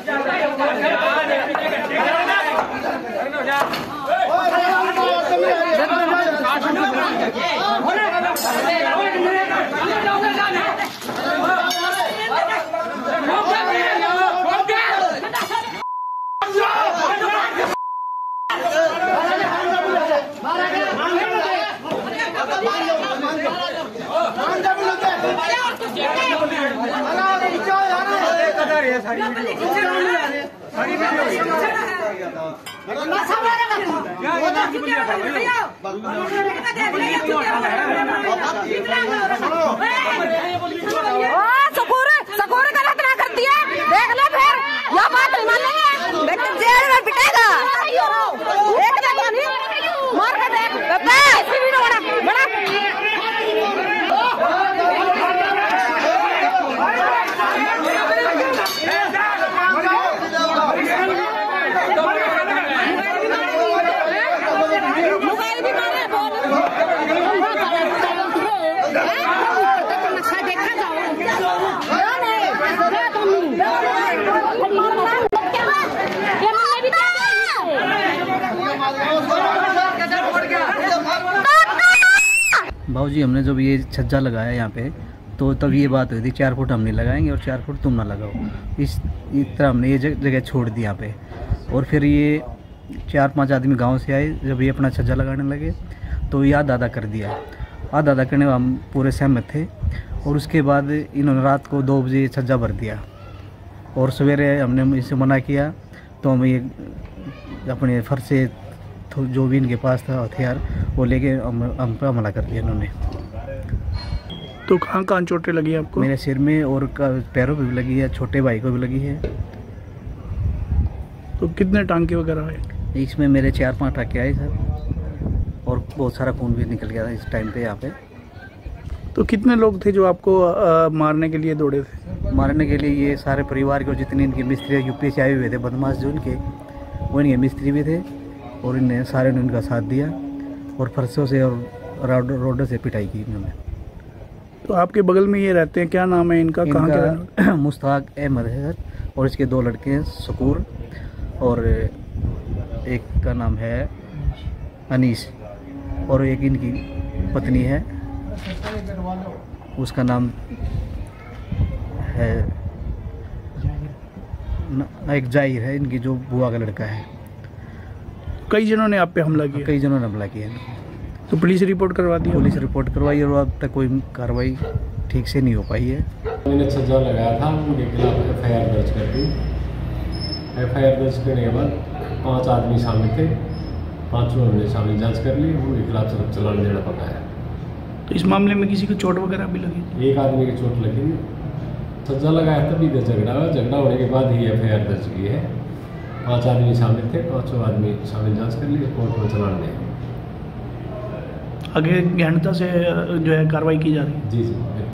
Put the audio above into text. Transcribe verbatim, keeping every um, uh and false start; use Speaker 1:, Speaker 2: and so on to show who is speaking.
Speaker 1: सकूर सकूर गलत ना करती है, देख ले फिर यह बात नहीं मानेंगे, लेकिन जेल में पिटेगा। एक देखो नहीं मार के देख बड़ा बड़ा
Speaker 2: भाऊजी हमने जब ये छज्जा लगाया यहाँ पे तो तब ये बात हुई थी चार फुट हम नहीं लगाएंगे और चार फुट तुम ना लगाओ, इस इस तरह हमने ये जगह छोड़ दी यहाँ पे। और फिर ये चार पांच आदमी गांव से आए, जब ये अपना छज्जा लगाने लगे तो ये आधा आधा कर दिया। आधा आधा करने में हम पूरे सहमत थे और उसके बाद इन्होंने रात को दो बजे छज्जा भर दिया और सवेरे हमने इसे मना किया तो हम ये अपने फर से जो भी इनके पास था हथियार वो लेके हम हम पर हमला कर दिया इन्होंने।
Speaker 3: तो कहाँ कहाँ चोटें लगी आपको?
Speaker 2: मेरे सिर में और पैरों पे भी लगी है, छोटे भाई को भी लगी है।
Speaker 3: तो कितने टांके वगैरह आए?
Speaker 2: इसमें मेरे चार पांच टाँके आए सर और बहुत सारा खून भी निकल गया था इस टाइम पे यहाँ पे।
Speaker 3: तो कितने लोग थे जो आपको आ, मारने के लिए दौड़े थे?
Speaker 2: मारने के लिए ये सारे परिवार के जितने इनके मिस्त्री यूपी से आए हुए थे बदमाश जो इनके, वो इनके मिस्त्री भी थे और इन्हें सारे ने उनका साथ दिया और फरसों से और रोडों से पिटाई की इन्होंने।
Speaker 3: तो आपके बगल में ये रहते हैं, क्या नाम है इनका? कहाँ
Speaker 2: के? मुश्ताक अहमद है सर और इसके दो लड़के हैं सकूर और एक का नाम है अनीस और एक इनकी पत्नी है उसका नाम है एक जाहिर है, इनकी जो बुआ का लड़का है।
Speaker 3: कई जनों ने आप पे हमला किया?
Speaker 2: कई जनों ने हमला किया।
Speaker 3: तो पुलिस रिपोर्ट करवा दी?
Speaker 2: पुलिस रिपोर्ट करवाई और अब तक कोई कार्रवाई ठीक से नहीं हो पाई है।
Speaker 4: मैंने छज्जा लगाया था, उनके खिलाफ एफ आई आर दर्ज कर दी। एफ आई आर दर्ज करने के बाद पांच आदमी शामिल थे, पांचों हमने शामिल जांच कर ली, उनके खिलाफ सिर्फ चालान देना पकाया।
Speaker 3: तो इस मामले में किसी को चोट वगैरह भी लगी?
Speaker 4: एक आदमी की चोट लगी। छज्जा लगाया तभी तो झगड़ा हुआ, झगड़ा होने के बाद ही एफ आई आर दर्ज की है। पांच आदमी शामिल थे, पांचों आदमी शामिल जांच कर ली, कोर्ट में चालान दिया।
Speaker 3: आगे गहनता से जो है कार्रवाई की जा रही है?
Speaker 4: जी जी।